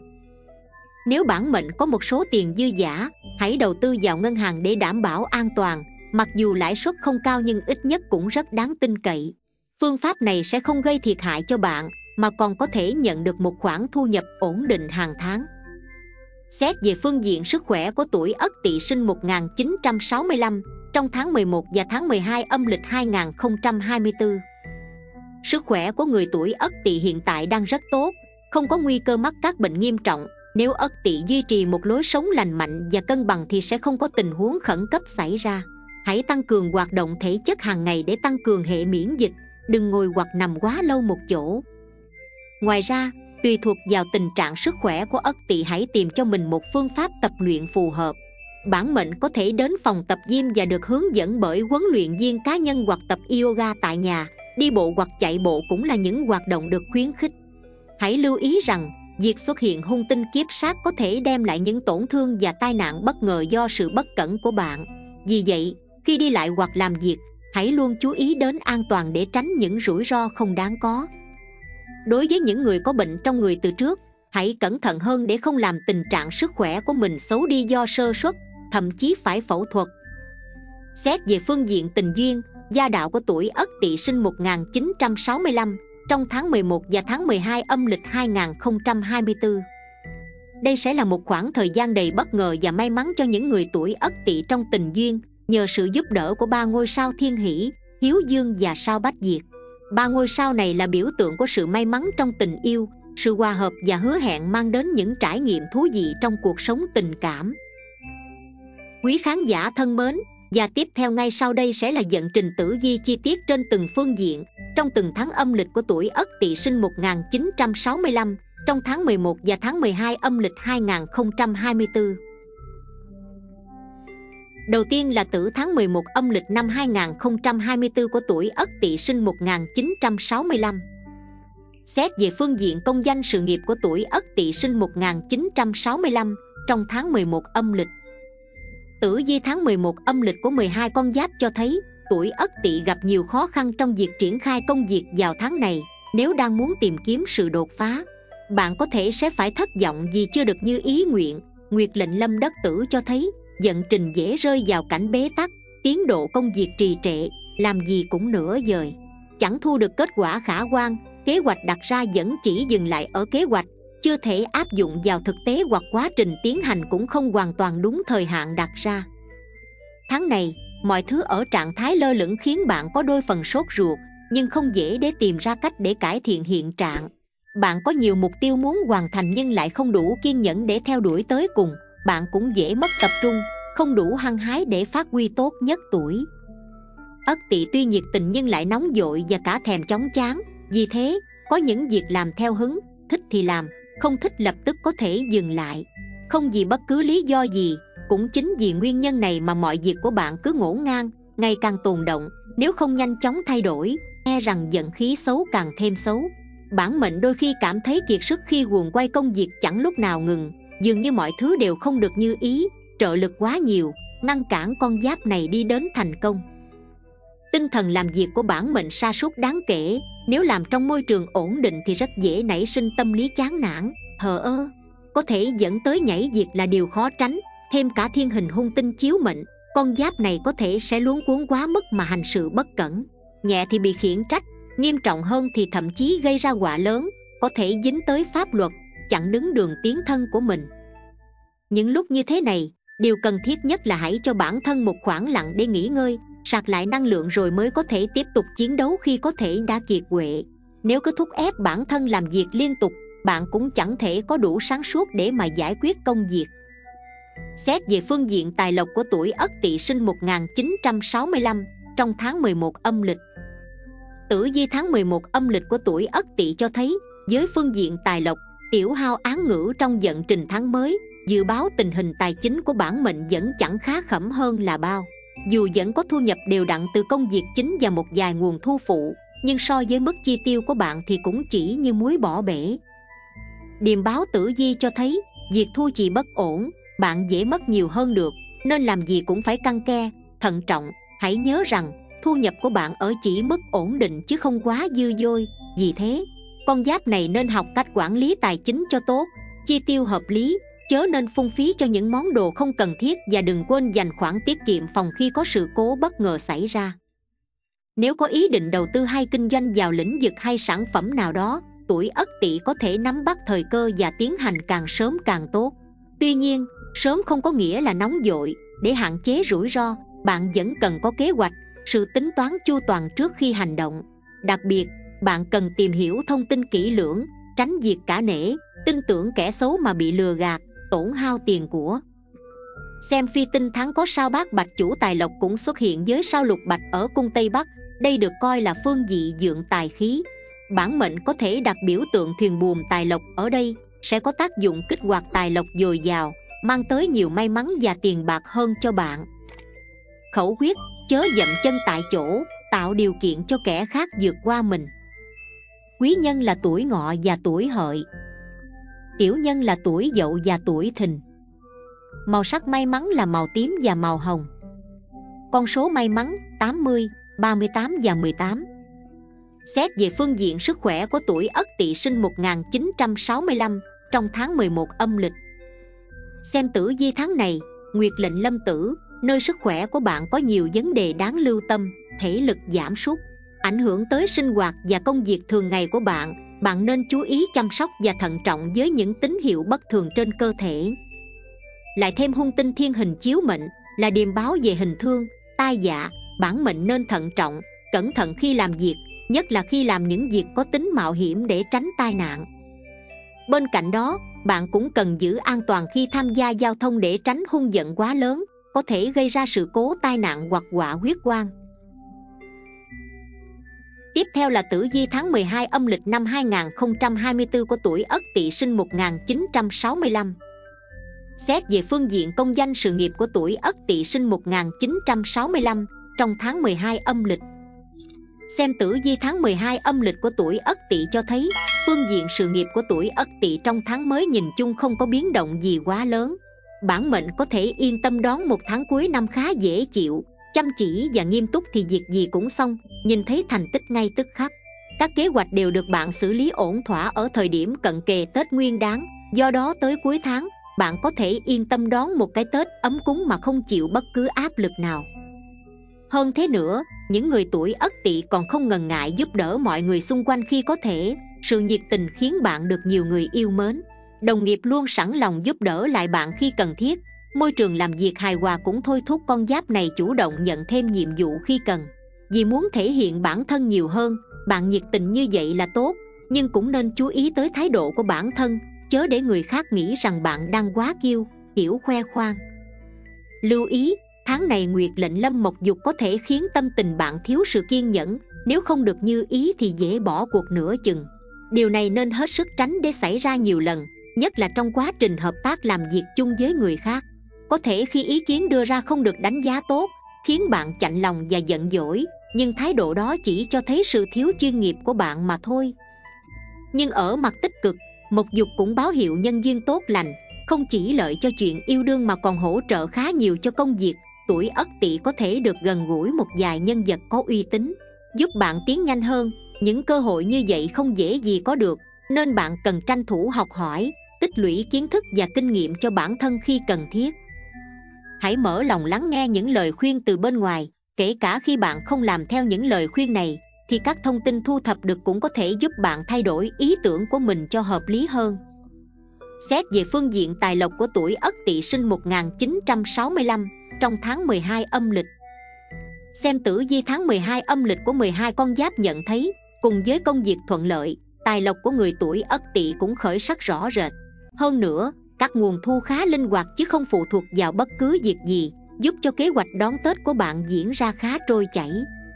Nếu bản mệnh có một số tiền dư dả, hãy đầu tư vào ngân hàng để đảm bảo an toàn. Mặc dù lãi suất không cao nhưng ít nhất cũng rất đáng tin cậy. Phương pháp này sẽ không gây thiệt hại cho bạn, mà còn có thể nhận được một khoản thu nhập ổn định hàng tháng. Xét về phương diện sức khỏe của tuổi Ất Tỵ sinh 1965 trong tháng 11 và tháng 12 âm lịch 2024. Sức khỏe của người tuổi Ất Tỵ hiện tại đang rất tốt, không có nguy cơ mắc các bệnh nghiêm trọng. Nếu Ất Tỵ duy trì một lối sống lành mạnh và cân bằng thì sẽ không có tình huống khẩn cấp xảy ra. Hãy tăng cường hoạt động thể chất hàng ngày để tăng cường hệ miễn dịch, đừng ngồi hoặc nằm quá lâu một chỗ. Ngoài ra, tùy thuộc vào tình trạng sức khỏe của Ất Tỵ, hãy tìm cho mình một phương pháp tập luyện phù hợp. Bản mệnh có thể đến phòng tập gym và được hướng dẫn bởi huấn luyện viên cá nhân hoặc tập yoga tại nhà. Đi bộ hoặc chạy bộ cũng là những hoạt động được khuyến khích. Hãy lưu ý rằng, việc xuất hiện hung tinh kiếp sát có thể đem lại những tổn thương và tai nạn bất ngờ do sự bất cẩn của bạn. Vì vậy, khi đi lại hoặc làm việc, hãy luôn chú ý đến an toàn để tránh những rủi ro không đáng có. Đối với những người có bệnh trong người từ trước, hãy cẩn thận hơn để không làm tình trạng sức khỏe của mình xấu đi do sơ suất, thậm chí phải phẫu thuật. Xét về phương diện tình duyên, gia đạo của tuổi Ất Tỵ sinh 1965 trong tháng 11 và tháng 12 âm lịch 2024. Đây sẽ là một khoảng thời gian đầy bất ngờ và may mắn cho những người tuổi Ất Tỵ trong tình duyên, nhờ sự giúp đỡ của ba ngôi sao Thiên Hỷ, Hiếu Dương và sao Bách Diệt. Ba ngôi sao này là biểu tượng của sự may mắn trong tình yêu, sự hòa hợp và hứa hẹn mang đến những trải nghiệm thú vị trong cuộc sống tình cảm. Quý khán giả thân mến, và tiếp theo ngay sau đây sẽ là vận trình tử vi chi tiết trên từng phương diện trong từng tháng âm lịch của tuổi Ất Tỵ sinh 1965 trong tháng 11 và tháng 12 âm lịch 2024. Đầu tiên là tử tháng 11 âm lịch năm 2024 của tuổi Ất Tỵ sinh 1965. Xét về phương diện công danh sự nghiệp của tuổi Ất Tỵ sinh 1965 trong tháng 11 âm lịch. Tử vi tháng 11 âm lịch của 12 con giáp cho thấy tuổi Ất Tỵ gặp nhiều khó khăn trong việc triển khai công việc vào tháng này. Nếu đang muốn tìm kiếm sự đột phá, bạn có thể sẽ phải thất vọng vì chưa được như ý nguyện. Nguyệt lệnh Lâm Đất Tử cho thấy vận trình dễ rơi vào cảnh bế tắc, tiến độ công việc trì trệ, làm gì cũng nửa vời, chẳng thu được kết quả khả quan. Kế hoạch đặt ra vẫn chỉ dừng lại ở kế hoạch, chưa thể áp dụng vào thực tế, hoặc quá trình tiến hành cũng không hoàn toàn đúng thời hạn đặt ra. Tháng này, mọi thứ ở trạng thái lơ lửng khiến bạn có đôi phần sốt ruột, nhưng không dễ để tìm ra cách để cải thiện hiện trạng. Bạn có nhiều mục tiêu muốn hoàn thành nhưng lại không đủ kiên nhẫn để theo đuổi tới cùng. Bạn cũng dễ mất tập trung, không đủ hăng hái để phát huy tốt nhất. Tuổi Ất Tỵ tuy nhiệt tình nhưng lại nóng vội và cả thèm chóng chán. Vì thế, có những việc làm theo hứng, thích thì làm, không thích lập tức có thể dừng lại, không vì bất cứ lý do gì. Cũng chính vì nguyên nhân này mà mọi việc của bạn cứ ngổn ngang, ngày càng tồn động. Nếu không nhanh chóng thay đổi, e rằng vận khí xấu càng thêm xấu. Bản mệnh đôi khi cảm thấy kiệt sức khi guồng quay công việc chẳng lúc nào ngừng, dường như mọi thứ đều không được như ý, trợ lực quá nhiều, ngăn cản con giáp này đi đến thành công. Tinh thần làm việc của bản mệnh sa sút đáng kể. Nếu làm trong môi trường ổn định thì rất dễ nảy sinh tâm lý chán nản, thờ ơ, có thể dẫn tới nhảy việc là điều khó tránh. Thêm cả thiên hình hung tinh chiếu mệnh, con giáp này có thể sẽ luống cuống quá mức mà hành sự bất cẩn, nhẹ thì bị khiển trách, nghiêm trọng hơn thì thậm chí gây ra họa lớn, có thể dính tới pháp luật, chặn đứng đường tiến thân của mình. Những lúc như thế này, điều cần thiết nhất là hãy cho bản thân một khoảng lặng để nghỉ ngơi, sạc lại năng lượng rồi mới có thể tiếp tục chiến đấu khi có thể đã kiệt quệ. Nếu cứ thúc ép bản thân làm việc liên tục, bạn cũng chẳng thể có đủ sáng suốt để mà giải quyết công việc. Xét về phương diện tài lộc của tuổi Ất Tỵ sinh 1965 trong tháng 11 âm lịch. Tử vi tháng 11 âm lịch của tuổi Ất Tỵ cho thấy với phương diện tài lộc, tiểu hao án ngữ trong vận trình tháng mới. Dự báo tình hình tài chính của bản mệnh vẫn chẳng khá khẩm hơn là bao. Dù vẫn có thu nhập đều đặn từ công việc chính và một vài nguồn thu phụ, nhưng so với mức chi tiêu của bạn thì cũng chỉ như muối bỏ bể. Điềm báo tử vi cho thấy việc thu chi bất ổn, bạn dễ mất nhiều hơn được, nên làm gì cũng phải căn ke, thận trọng. Hãy nhớ rằng thu nhập của bạn ở chỉ mức ổn định chứ không quá dư dôi. Vì thế, con giáp này nên học cách quản lý tài chính cho tốt, chi tiêu hợp lý, chớ nên phung phí cho những món đồ không cần thiết, và đừng quên dành khoản tiết kiệm phòng khi có sự cố bất ngờ xảy ra. Nếu có ý định đầu tư hay kinh doanh vào lĩnh vực hay sản phẩm nào đó, tuổi Ất Tỵ có thể nắm bắt thời cơ và tiến hành càng sớm càng tốt. Tuy nhiên, sớm không có nghĩa là nóng vội. Để hạn chế rủi ro, bạn vẫn cần có kế hoạch, sự tính toán chu toàn trước khi hành động. Đặc biệt, bạn cần tìm hiểu thông tin kỹ lưỡng, tránh việc cả nể, tin tưởng kẻ xấu mà bị lừa gạt, tổn hao tiền của. Xem phi tinh tháng có sao Bát Bạch chủ tài lộc cũng xuất hiện với sao Lục Bạch ở cung Tây Bắc. Đây được coi là phương vị dượng tài khí. Bản mệnh có thể đặt biểu tượng thuyền buồm tài lộc ở đây, sẽ có tác dụng kích hoạt tài lộc dồi dào, mang tới nhiều may mắn và tiền bạc hơn cho bạn. Khẩu quyết: chớ dậm chân tại chỗ, tạo điều kiện cho kẻ khác vượt qua mình. Quý nhân là tuổi Ngọ và tuổi Hợi. Tiểu nhân là tuổi Dậu và tuổi Thìn. Màu sắc may mắn là màu tím và màu hồng. Con số may mắn 80, 38 và 18. Xét về phương diện sức khỏe của tuổi Ất Tỵ sinh 1965 trong tháng 11 âm lịch. Xem tử vi tháng này, Nguyệt lệnh Lâm Tử, nơi sức khỏe của bạn có nhiều vấn đề đáng lưu tâm, thể lực giảm sút, ảnh hưởng tới sinh hoạt và công việc thường ngày của bạn. Bạn nên chú ý chăm sóc và thận trọng với những tín hiệu bất thường trên cơ thể. Lại thêm hung tinh thiên hình chiếu mệnh là điềm báo về hình thương, tai dạ. Bản mệnh nên thận trọng, cẩn thận khi làm việc, nhất là khi làm những việc có tính mạo hiểm để tránh tai nạn. Bên cạnh đó, bạn cũng cần giữ an toàn khi tham gia giao thông để tránh hung vận quá lớn, có thể gây ra sự cố tai nạn hoặc họa huyết quang. Tiếp theo là tử vi tháng 12 âm lịch năm 2024 của tuổi Ất Tỵ sinh 1965. Xét về phương diện công danh sự nghiệp của tuổi Ất Tỵ sinh 1965 trong tháng 12 âm lịch. Xem tử vi tháng 12 âm lịch của tuổi Ất Tỵ cho thấy phương diện sự nghiệp của tuổi Ất Tỵ trong tháng mới nhìn chung không có biến động gì quá lớn. bản mệnh có thể yên tâm đón một tháng cuối năm khá dễ chịu. Chăm chỉ và nghiêm túc thì việc gì cũng xong, nhìn thấy thành tích ngay tức khắc. Các kế hoạch đều được bạn xử lý ổn thỏa ở thời điểm cận kề Tết Nguyên Đán. Do đó tới cuối tháng, bạn có thể yên tâm đón một cái Tết ấm cúng mà không chịu bất cứ áp lực nào. Hơn thế nữa, những người tuổi Ất Tỵ còn không ngần ngại giúp đỡ mọi người xung quanh khi có thể. Sự nhiệt tình khiến bạn được nhiều người yêu mến. Đồng nghiệp luôn sẵn lòng giúp đỡ lại bạn khi cần thiết. Môi trường làm việc hài hòa cũng thôi thúc con giáp này chủ động nhận thêm nhiệm vụ khi cần. Vì muốn thể hiện bản thân nhiều hơn, bạn nhiệt tình như vậy là tốt, nhưng cũng nên chú ý tới thái độ của bản thân, chớ để người khác nghĩ rằng bạn đang quá kiêu, kiểu khoe khoang. Lưu ý, tháng này nguyệt lệnh lâm mộc dục có thể khiến tâm tình bạn thiếu sự kiên nhẫn, nếu không được như ý thì dễ bỏ cuộc nửa chừng. Điều này nên hết sức tránh để xảy ra nhiều lần, nhất là trong quá trình hợp tác làm việc chung với người khác. Có thể khi ý kiến đưa ra không được đánh giá tốt, khiến bạn chạnh lòng và giận dỗi, nhưng thái độ đó chỉ cho thấy sự thiếu chuyên nghiệp của bạn mà thôi. Nhưng ở mặt tích cực, mộc dục cũng báo hiệu nhân duyên tốt lành, không chỉ lợi cho chuyện yêu đương mà còn hỗ trợ khá nhiều cho công việc. Tuổi Ất Tỵ có thể được gần gũi một vài nhân vật có uy tín, giúp bạn tiến nhanh hơn. Những cơ hội như vậy không dễ gì có được, nên bạn cần tranh thủ học hỏi, tích lũy kiến thức và kinh nghiệm cho bản thân khi cần thiết. Hãy mở lòng lắng nghe những lời khuyên từ bên ngoài, kể cả khi bạn không làm theo những lời khuyên này, thì các thông tin thu thập được cũng có thể giúp bạn thay đổi ý tưởng của mình cho hợp lý hơn. Xét về phương diện tài lộc của tuổi Ất Tỵ sinh 1965 trong tháng 12 âm lịch. Xem tử vi tháng 12 âm lịch của 12 con giáp nhận thấy, cùng với công việc thuận lợi, tài lộc của người tuổi Ất Tỵ cũng khởi sắc rõ rệt. Hơn nữa, các nguồn thu khá linh hoạt chứ không phụ thuộc vào bất cứ việc gì, giúp cho kế hoạch đón Tết của bạn diễn ra khá trôi chảy.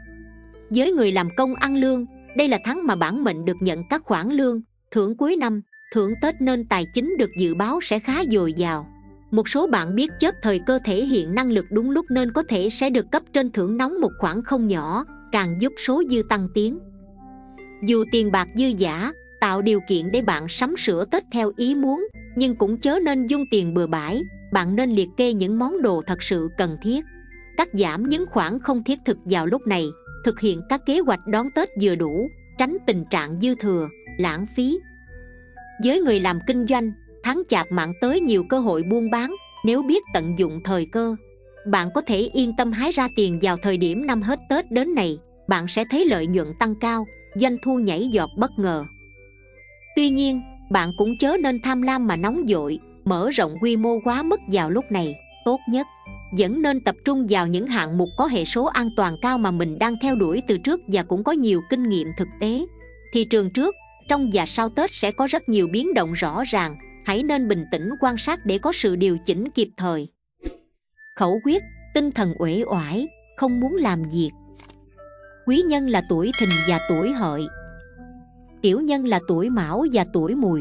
Với người làm công ăn lương, đây là tháng mà bản mệnh được nhận các khoản lương, thưởng cuối năm, thưởng Tết nên tài chính được dự báo sẽ khá dồi dào. Một số bạn biết chớp thời cơ thể hiện năng lực đúng lúc nên có thể sẽ được cấp trên thưởng nóng một khoản không nhỏ, càng giúp số dư tăng tiến. Dù tiền bạc dư dả, tạo điều kiện để bạn sắm sửa Tết theo ý muốn, nhưng cũng chớ nên dung tiền bừa bãi. Bạn nên liệt kê những món đồ thật sự cần thiết, cắt giảm những khoản không thiết thực vào lúc này, thực hiện các kế hoạch đón Tết vừa đủ, tránh tình trạng dư thừa, lãng phí. Với người làm kinh doanh, tháng Chạp mang tới nhiều cơ hội buôn bán. Nếu biết tận dụng thời cơ, bạn có thể yên tâm hái ra tiền vào thời điểm năm hết Tết đến này. Bạn sẽ thấy lợi nhuận tăng cao, doanh thu nhảy giọt bất ngờ. Tuy nhiên, bạn cũng chớ nên tham lam mà nóng vội, mở rộng quy mô quá mức vào lúc này. Tốt nhất, vẫn nên tập trung vào những hạng mục có hệ số an toàn cao mà mình đang theo đuổi từ trước và cũng có nhiều kinh nghiệm thực tế. Thị trường trước, trong và sau Tết sẽ có rất nhiều biến động rõ ràng, hãy nên bình tĩnh quan sát để có sự điều chỉnh kịp thời. Khẩu quyết, tinh thần uể oải, không muốn làm việc. Quý nhân là tuổi Thìn và tuổi Hợi. Tiểu nhân là tuổi Mão và tuổi Mùi.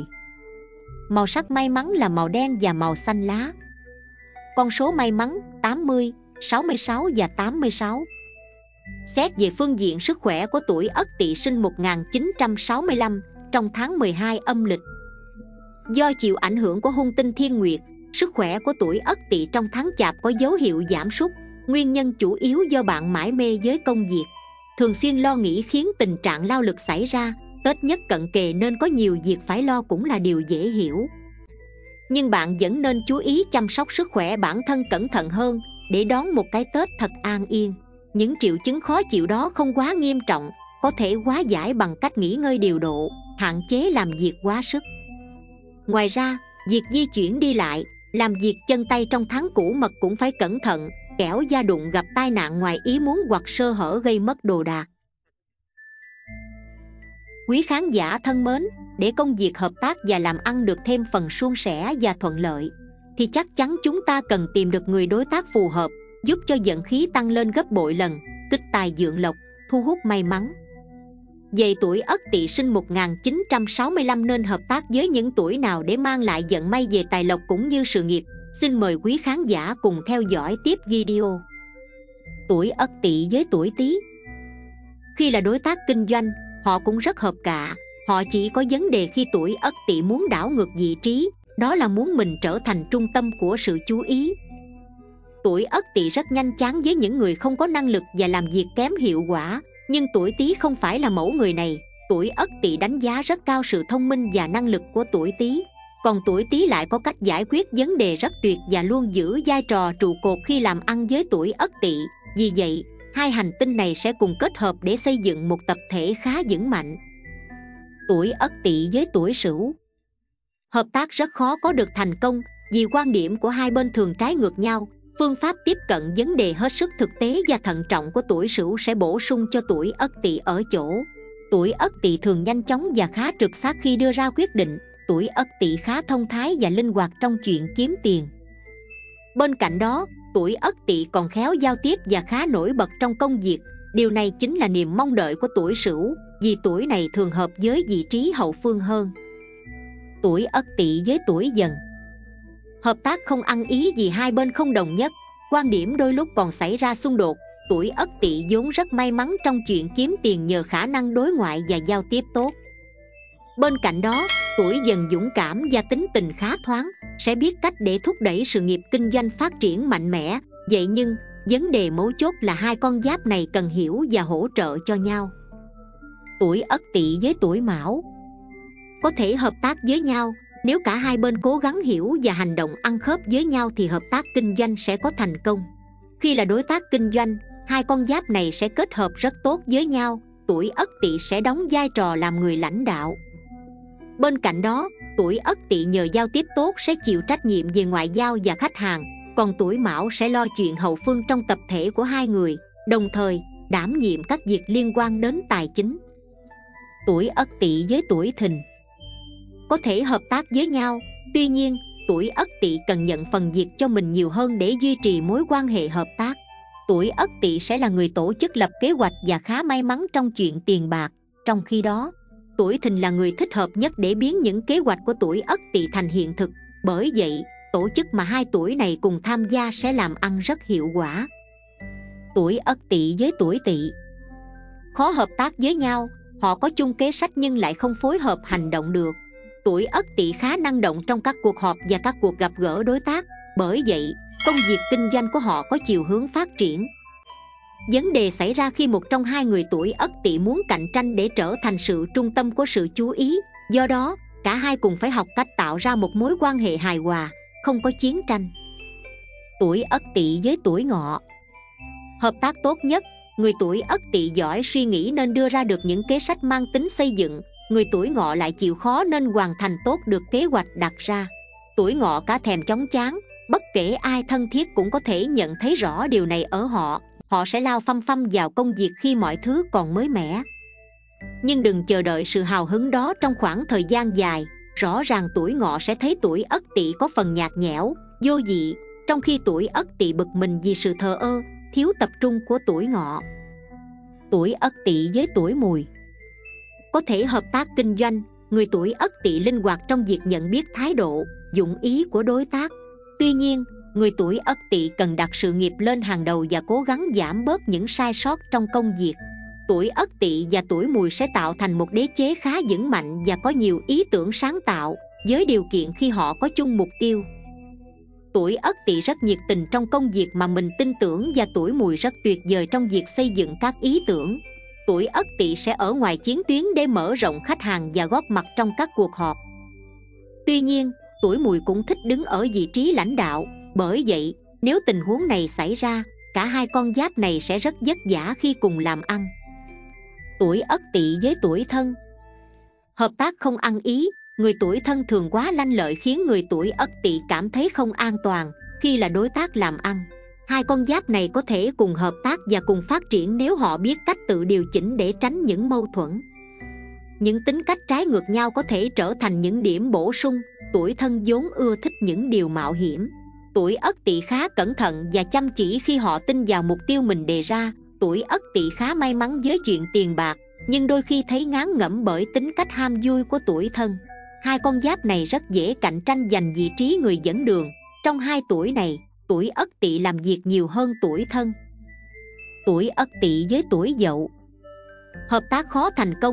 Màu sắc may mắn là màu đen và màu xanh lá. Con số may mắn 80, 66 và 86. Xét về phương diện sức khỏe của tuổi Ất Tỵ sinh 1965 trong tháng 12 âm lịch. Do chịu ảnh hưởng của hung tinh Thiên Nguyệt, sức khỏe của tuổi Ất Tỵ trong tháng Chạp có dấu hiệu giảm sút. Nguyên nhân chủ yếu do bạn mải mê với công việc, thường xuyên lo nghĩ khiến tình trạng lao lực xảy ra. Tết nhất cận kề nên có nhiều việc phải lo cũng là điều dễ hiểu. Nhưng bạn vẫn nên chú ý chăm sóc sức khỏe bản thân cẩn thận hơn để đón một cái Tết thật an yên. Những triệu chứng khó chịu đó không quá nghiêm trọng, có thể hóa giải bằng cách nghỉ ngơi điều độ, hạn chế làm việc quá sức. Ngoài ra, việc di chuyển đi lại, làm việc chân tay trong tháng cũ mật cũng phải cẩn thận, kẻo da đụng gặp tai nạn ngoài ý muốn hoặc sơ hở gây mất đồ đạc. Quý khán giả thân mến, để công việc hợp tác và làm ăn được thêm phần suôn sẻ và thuận lợi, thì chắc chắn chúng ta cần tìm được người đối tác phù hợp, giúp cho vận khí tăng lên gấp bội lần, kích tài vượng lộc, thu hút may mắn. Về tuổi Ất Tỵ sinh 1965 nên hợp tác với những tuổi nào để mang lại vận may về tài lộc cũng như sự nghiệp? Xin mời quý khán giả cùng theo dõi tiếp video. Tuổi Ất Tỵ với tuổi Tý. Khi là đối tác kinh doanh, họ cũng rất hợp cả. Họ chỉ có vấn đề khi tuổi Ất Tỵ muốn đảo ngược vị trí, đó là muốn mình trở thành trung tâm của sự chú ý. Tuổi Ất Tỵ rất nhanh chán với những người không có năng lực và làm việc kém hiệu quả, nhưng tuổi Tý không phải là mẫu người này. Tuổi Ất Tỵ đánh giá rất cao sự thông minh và năng lực của tuổi Tý, còn tuổi Tý lại có cách giải quyết vấn đề rất tuyệt và luôn giữ vai trò trụ cột khi làm ăn với tuổi Ất Tỵ. Vì vậy, hai hành tinh này sẽ cùng kết hợp để xây dựng một tập thể khá vững mạnh. Tuổi Ất Tỵ với tuổi Sửu hợp tác rất khó có được thành công vì quan điểm của hai bên thường trái ngược nhau. Phương pháp tiếp cận vấn đề hết sức thực tế và thận trọng của tuổi Sửu sẽ bổ sung cho tuổi Ất Tỵ ở chỗ tuổi Ất Tỵ thường nhanh chóng và khá trực xác khi đưa ra quyết định. Tuổi Ất Tỵ khá thông thái và linh hoạt trong chuyện kiếm tiền. Bên cạnh đó, tuổi Ất Tỵ còn khéo giao tiếp và khá nổi bật trong công việc. Điều này chính là niềm mong đợi của tuổi Sửu, vì tuổi này thường hợp với vị trí hậu phương hơn. Tuổi Ất Tỵ với tuổi Dần hợp tác không ăn ý vì hai bên không đồng nhất, quan điểm đôi lúc còn xảy ra xung đột. Tuổi Ất Tỵ vốn rất may mắn trong chuyện kiếm tiền nhờ khả năng đối ngoại và giao tiếp tốt. Bên cạnh đó, tuổi Dần dũng cảm và tính tình khá thoáng, sẽ biết cách để thúc đẩy sự nghiệp kinh doanh phát triển mạnh mẽ. Vậy nhưng, vấn đề mấu chốt là hai con giáp này cần hiểu và hỗ trợ cho nhau. Tuổi Ất Tỵ với tuổi Mão có thể hợp tác với nhau. Nếu cả hai bên cố gắng hiểu và hành động ăn khớp với nhau thì hợp tác kinh doanh sẽ có thành công. Khi là đối tác kinh doanh, hai con giáp này sẽ kết hợp rất tốt với nhau. Tuổi Ất Tỵ sẽ đóng vai trò làm người lãnh đạo. Bên cạnh đó, tuổi Ất Tỵ nhờ giao tiếp tốt sẽ chịu trách nhiệm về ngoại giao và khách hàng, còn tuổi Mão sẽ lo chuyện hậu phương trong tập thể của hai người, đồng thời đảm nhiệm các việc liên quan đến tài chính. Tuổi Ất Tỵ với tuổi Thìn có thể hợp tác với nhau, tuy nhiên tuổi Ất Tỵ cần nhận phần việc cho mình nhiều hơn để duy trì mối quan hệ hợp tác. Tuổi Ất Tỵ sẽ là người tổ chức lập kế hoạch và khá may mắn trong chuyện tiền bạc. Trong khi đó, tuổi Thìn là người thích hợp nhất để biến những kế hoạch của tuổi Ất Tỵ thành hiện thực. Bởi vậy, tổ chức mà hai tuổi này cùng tham gia sẽ làm ăn rất hiệu quả. Tuổi Ất Tỵ với tuổi Tỵ khó hợp tác với nhau, họ có chung kế sách nhưng lại không phối hợp hành động được. Tuổi Ất Tỵ khá năng động trong các cuộc họp và các cuộc gặp gỡ đối tác, bởi vậy công việc kinh doanh của họ có chiều hướng phát triển. Vấn đề xảy ra khi một trong hai người tuổi Ất Tỵ muốn cạnh tranh để trở thành sự trung tâm của sự chú ý. Do đó, cả hai cùng phải học cách tạo ra một mối quan hệ hài hòa, không có chiến tranh. Tuổi Ất Tỵ với tuổi Ngọ hợp tác tốt nhất. Người tuổi Ất Tỵ giỏi suy nghĩ nên đưa ra được những kế sách mang tính xây dựng. Người tuổi Ngọ lại chịu khó nên hoàn thành tốt được kế hoạch đặt ra. Tuổi Ngọ cả thèm chóng chán, bất kể ai thân thiết cũng có thể nhận thấy rõ điều này ở họ. Họ sẽ lao phăm phăm vào công việc khi mọi thứ còn mới mẻ. Nhưng đừng chờ đợi sự hào hứng đó trong khoảng thời gian dài. Rõ ràng tuổi Ngọ sẽ thấy tuổi Ất Tỵ có phần nhạt nhẽo, vô vị, trong khi tuổi Ất Tỵ bực mình vì sự thờ ơ, thiếu tập trung của tuổi Ngọ. Tuổi Ất Tỵ với tuổi Mùi có thể hợp tác kinh doanh. Người tuổi Ất Tỵ linh hoạt trong việc nhận biết thái độ, dụng ý của đối tác. Tuy nhiên, người tuổi Ất Tỵ cần đặt sự nghiệp lên hàng đầu và cố gắng giảm bớt những sai sót trong công việc. Tuổi Ất Tỵ và tuổi Mùi sẽ tạo thành một đế chế khá vững mạnh và có nhiều ý tưởng sáng tạo, với điều kiện khi họ có chung mục tiêu. Tuổi Ất Tỵ rất nhiệt tình trong công việc mà mình tin tưởng và tuổi Mùi rất tuyệt vời trong việc xây dựng các ý tưởng. Tuổi Ất Tỵ sẽ ở ngoài chiến tuyến để mở rộng khách hàng và góp mặt trong các cuộc họp. Tuy nhiên, tuổi Mùi cũng thích đứng ở vị trí lãnh đạo. Bởi vậy, nếu tình huống này xảy ra, cả hai con giáp này sẽ rất vất vả khi cùng làm ăn. Tuổi Ất Tỵ với tuổi Thân hợp tác không ăn ý. Người tuổi Thân thường quá lanh lợi khiến người tuổi Ất Tỵ cảm thấy không an toàn khi là đối tác làm ăn. Hai con giáp này có thể cùng hợp tác và cùng phát triển nếu họ biết cách tự điều chỉnh để tránh những mâu thuẫn. Những tính cách trái ngược nhau có thể trở thành những điểm bổ sung. Tuổi Thân vốn ưa thích những điều mạo hiểm. Tuổi Ất Tỵ khá cẩn thận và chăm chỉ khi họ tin vào mục tiêu mình đề ra. Tuổi Ất Tỵ khá may mắn với chuyện tiền bạc, nhưng đôi khi thấy ngán ngẩm bởi tính cách ham vui của tuổi Thân. Hai con giáp này rất dễ cạnh tranh giành vị trí người dẫn đường. Trong hai tuổi này, tuổi Ất Tỵ làm việc nhiều hơn tuổi Thân. Tuổi Ất Tỵ với tuổi Dậu hợp tác khó thành công.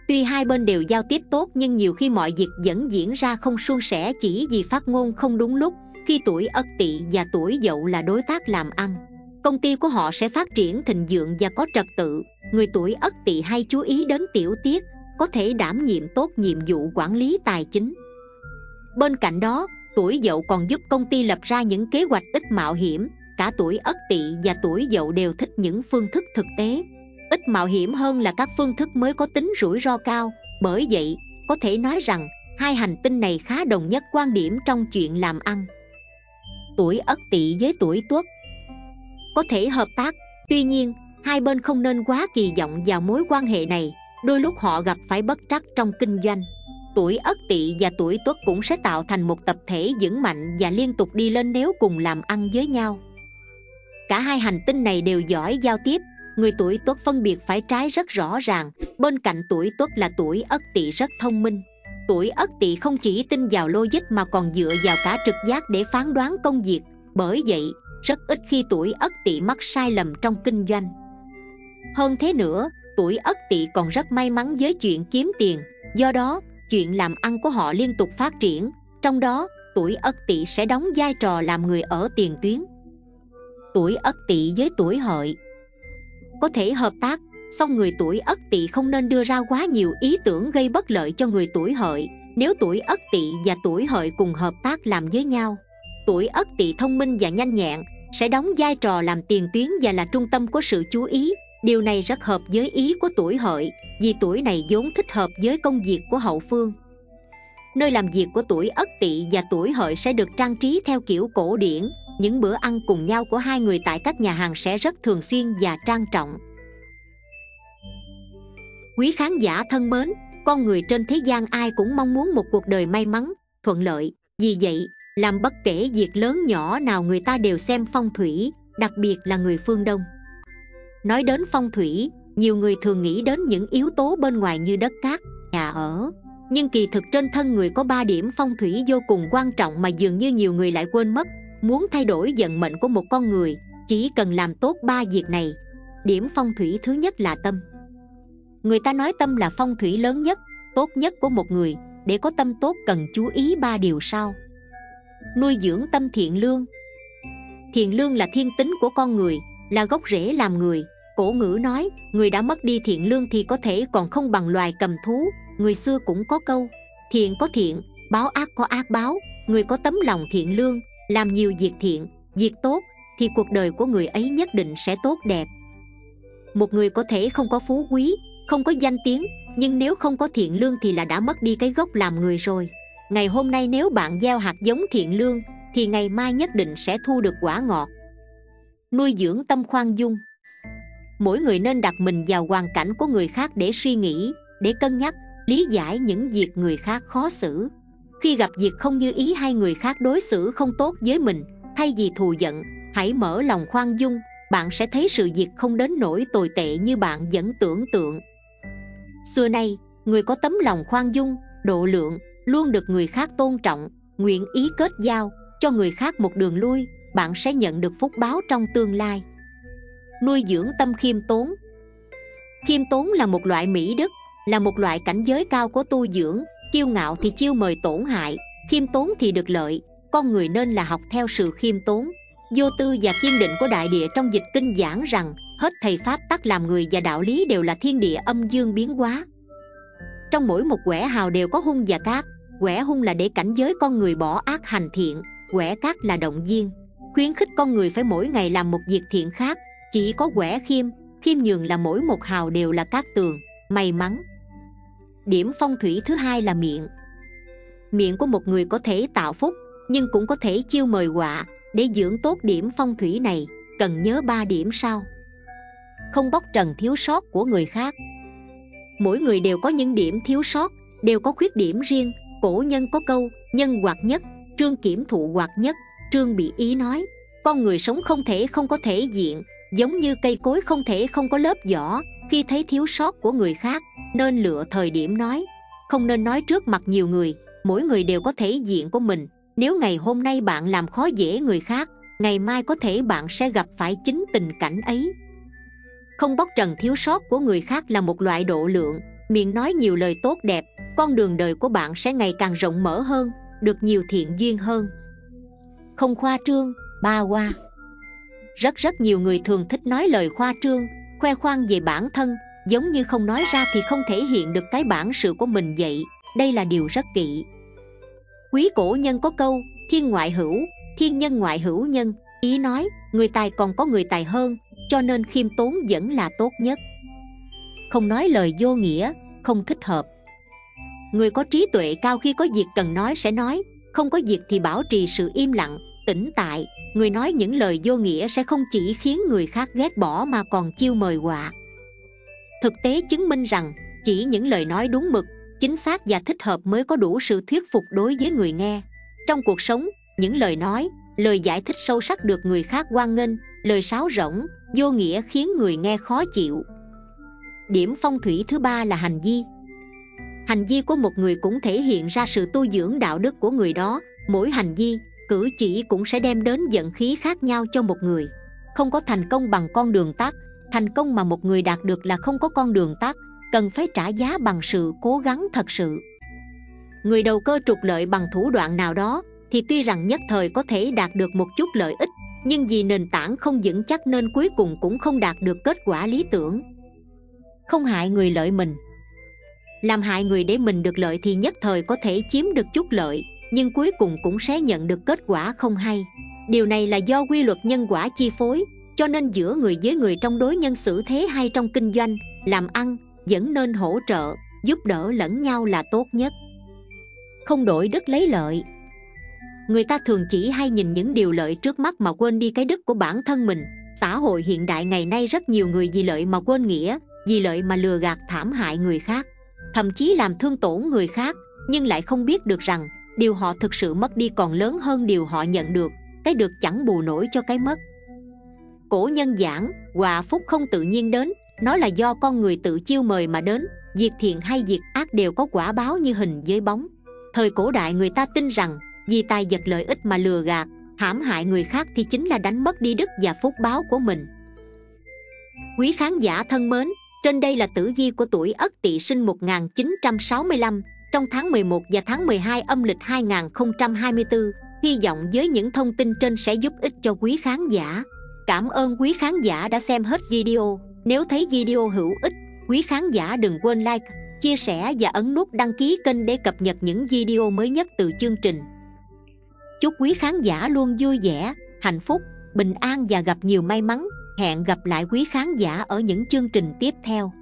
Tuy hai bên đều giao tiếp tốt nhưng nhiều khi mọi việc vẫn diễn ra không suôn sẻ chỉ vì phát ngôn không đúng lúc. Khi tuổi Ất Tỵ và tuổi Dậu là đối tác làm ăn, công ty của họ sẽ phát triển thịnh vượng và có trật tự. Người tuổi Ất Tỵ hay chú ý đến tiểu tiết, có thể đảm nhiệm tốt nhiệm vụ quản lý tài chính. Bên cạnh đó, tuổi Dậu còn giúp công ty lập ra những kế hoạch ít mạo hiểm. Cả tuổi Ất Tỵ và tuổi Dậu đều thích những phương thức thực tế, ít mạo hiểm hơn là các phương thức mới có tính rủi ro cao. Bởi vậy, có thể nói rằng hai hành tinh này khá đồng nhất quan điểm trong chuyện làm ăn. Tuổi Ất Tỵ với tuổi Tuất có thể hợp tác, tuy nhiên hai bên không nên quá kỳ vọng vào mối quan hệ này, đôi lúc họ gặp phải bất trắc trong kinh doanh. Tuổi Ất Tỵ và tuổi Tuất cũng sẽ tạo thành một tập thể vững mạnh và liên tục đi lên nếu cùng làm ăn với nhau. Cả hai hành tinh này đều giỏi giao tiếp. Người tuổi Tuất phân biệt phải trái rất rõ ràng, bên cạnh tuổi Tuất là tuổi Ất Tỵ rất thông minh. Tuổi Ất Tỵ không chỉ tin vào logic mà còn dựa vào cả trực giác để phán đoán công việc. Bởi vậy, rất ít khi tuổi Ất Tỵ mắc sai lầm trong kinh doanh. Hơn thế nữa, tuổi Ất Tỵ còn rất may mắn với chuyện kiếm tiền. Do đó, chuyện làm ăn của họ liên tục phát triển. Trong đó, tuổi Ất Tỵ sẽ đóng vai trò làm người ở tiền tuyến. Tuổi Ất Tỵ với tuổi Hợi có thể hợp tác, song người tuổi Ất Tỵ không nên đưa ra quá nhiều ý tưởng gây bất lợi cho người tuổi Hợi. Nếu tuổi Ất Tỵ và tuổi Hợi cùng hợp tác làm với nhau, tuổi Ất Tỵ thông minh và nhanh nhẹn, sẽ đóng vai trò làm tiền tuyến và là trung tâm của sự chú ý. Điều này rất hợp với ý của tuổi Hợi, vì tuổi này vốn thích hợp với công việc của hậu phương. Nơi làm việc của tuổi Ất Tỵ và tuổi Hợi sẽ được trang trí theo kiểu cổ điển. Những bữa ăn cùng nhau của hai người tại các nhà hàng sẽ rất thường xuyên và trang trọng. Quý khán giả thân mến, con người trên thế gian ai cũng mong muốn một cuộc đời may mắn, thuận lợi. Vì vậy, làm bất kể việc lớn nhỏ nào người ta đều xem phong thủy, đặc biệt là người phương Đông. Nói đến phong thủy, nhiều người thường nghĩ đến những yếu tố bên ngoài như đất cát, nhà ở. Nhưng kỳ thực trên thân người có 3 điểm phong thủy vô cùng quan trọng mà dường như nhiều người lại quên mất. Muốn thay đổi vận mệnh của một con người, chỉ cần làm tốt 3 việc này. Điểm phong thủy thứ nhất là tâm. Người ta nói tâm là phong thủy lớn nhất, tốt nhất của một người. Để có tâm tốt cần chú ý 3 điều sau. Nuôi dưỡng tâm thiện lương. Thiện lương là thiên tính của con người, là gốc rễ làm người. Cổ ngữ nói, người đã mất đi thiện lương thì có thể còn không bằng loài cầm thú. Người xưa cũng có câu, thiện có thiện, báo ác có ác báo. Người có tấm lòng thiện lương, làm nhiều việc thiện, việc tốt, thì cuộc đời của người ấy nhất định sẽ tốt đẹp. Một người có thể không có phú quý, không có danh tiếng, nhưng nếu không có thiện lương thì là đã mất đi cái gốc làm người rồi. Ngày hôm nay nếu bạn gieo hạt giống thiện lương, thì ngày mai nhất định sẽ thu được quả ngọt. Nuôi dưỡng tâm khoan dung. Mỗi người nên đặt mình vào hoàn cảnh của người khác để suy nghĩ, để cân nhắc, lý giải những việc người khác khó xử. Khi gặp việc không như ý hay người khác đối xử không tốt với mình, thay vì thù giận, hãy mở lòng khoan dung. Bạn sẽ thấy sự việc không đến nỗi tồi tệ như bạn vẫn tưởng tượng. Xưa nay, người có tấm lòng khoan dung, độ lượng, luôn được người khác tôn trọng, nguyện ý kết giao, cho người khác một đường lui, bạn sẽ nhận được phúc báo trong tương lai. Nuôi dưỡng tâm khiêm tốn. Khiêm tốn là một loại mỹ đức, là một loại cảnh giới cao của tu dưỡng. Kiêu ngạo thì chiêu mời tổn hại, khiêm tốn thì được lợi. Con người nên là học theo sự khiêm tốn, vô tư và kiên định của Đại Địa. Trong dịch kinh giảng rằng, hết thầy pháp tắc làm người và đạo lý đều là thiên địa âm dương biến hóa. Trong mỗi một quẻ hào đều có hung và cát. Quẻ hung là để cảnh giới con người bỏ ác hành thiện, quẻ cát là động viên, khuyến khích con người phải mỗi ngày làm một việc thiện khác. Chỉ có quẻ khiêm nhường là mỗi một hào đều là cát tường, may mắn. Điểm phong thủy thứ hai là miệng. Miệng của một người có thể tạo phúc, nhưng cũng có thể chiêu mời họa. Để dưỡng tốt điểm phong thủy này, cần nhớ 3 điểm sau. Không bóc trần thiếu sót của người khác. Mỗi người đều có những điểm thiếu sót, đều có khuyết điểm riêng. Cổ nhân có câu, nhân hoạt nhất, trương kiểm thụ hoạt nhất. Trương Bị Ý nói, con người sống không thể không có thể diện, giống như cây cối không thể không có lớp vỏ. Khi thấy thiếu sót của người khác, nên lựa thời điểm nói, không nên nói trước mặt nhiều người. Mỗi người đều có thể diện của mình. Nếu ngày hôm nay bạn làm khó dễ người khác, ngày mai có thể bạn sẽ gặp phải chính tình cảnh ấy. Không bóc trần thiếu sót của người khác là một loại độ lượng, miệng nói nhiều lời tốt đẹp, con đường đời của bạn sẽ ngày càng rộng mở hơn, được nhiều thiện duyên hơn. Không khoa trương, ba hoa. Rất nhiều người thường thích nói lời khoa trương, khoe khoang về bản thân, giống như không nói ra thì không thể hiện được cái bản sự của mình vậy. Đây là điều rất kỵ. Quý cổ nhân có câu thiên ngoại hữu, thiên nhân ngoại hữu nhân, ý nói người tài còn có người tài hơn, cho nên khiêm tốn vẫn là tốt nhất. Không nói lời vô nghĩa, không thích hợp. Người có trí tuệ cao khi có việc cần nói sẽ nói, không có việc thì bảo trì sự im lặng, tĩnh tại. Người nói những lời vô nghĩa sẽ không chỉ khiến người khác ghét bỏ mà còn chiêu mời họa. Thực tế chứng minh rằng chỉ những lời nói đúng mực, chính xác và thích hợp mới có đủ sự thuyết phục đối với người nghe. Trong cuộc sống, những lời nói, lời giải thích sâu sắc được người khác hoan nghênh, lời sáo rỗng, vô nghĩa khiến người nghe khó chịu. Điểm phong thủy thứ ba là hành vi. Hành vi của một người cũng thể hiện ra sự tu dưỡng đạo đức của người đó. Mỗi hành vi, cử chỉ cũng sẽ đem đến vận khí khác nhau cho một người. Không có thành công bằng con đường tắt. Thành công mà một người đạt được là không có con đường tắt, cần phải trả giá bằng sự cố gắng thật sự. Người đầu cơ trục lợi bằng thủ đoạn nào đó thì tuy rằng nhất thời có thể đạt được một chút lợi ích, nhưng vì nền tảng không vững chắc nên cuối cùng cũng không đạt được kết quả lý tưởng. Không hại người lợi mình. Làm hại người để mình được lợi thì nhất thời có thể chiếm được chút lợi, nhưng cuối cùng cũng sẽ nhận được kết quả không hay. Điều này là do quy luật nhân quả chi phối, cho nên giữa người với người trong đối nhân xử thế hay trong kinh doanh, làm ăn, vẫn nên hỗ trợ, giúp đỡ lẫn nhau là tốt nhất. Không đổi đức lấy lợi. Người ta thường chỉ hay nhìn những điều lợi trước mắt mà quên đi cái đức của bản thân mình. Xã hội hiện đại ngày nay rất nhiều người vì lợi mà quên nghĩa, vì lợi mà lừa gạt thảm hại người khác, thậm chí làm thương tổn người khác, nhưng lại không biết được rằng điều họ thực sự mất đi còn lớn hơn điều họ nhận được. Cái được chẳng bù nổi cho cái mất. Cổ nhân giảng họa phúc không tự nhiên đến, nó là do con người tự chiêu mời mà đến. Việc thiện hay việc ác đều có quả báo như hình với bóng. Thời cổ đại người ta tin rằng vì tài vật lợi ích mà lừa gạt, hãm hại người khác thì chính là đánh mất đi đức và phúc báo của mình. Quý khán giả thân mến, trên đây là tử vi của tuổi Ất Tỵ sinh 1965 trong tháng 11 và tháng 12 âm lịch 2024. Hy vọng với những thông tin trên sẽ giúp ích cho quý khán giả. Cảm ơn quý khán giả đã xem hết video. Nếu thấy video hữu ích, quý khán giả đừng quên like, chia sẻ và ấn nút đăng ký kênh để cập nhật những video mới nhất từ chương trình. Chúc quý khán giả luôn vui vẻ, hạnh phúc, bình an và gặp nhiều may mắn. Hẹn gặp lại quý khán giả ở những chương trình tiếp theo.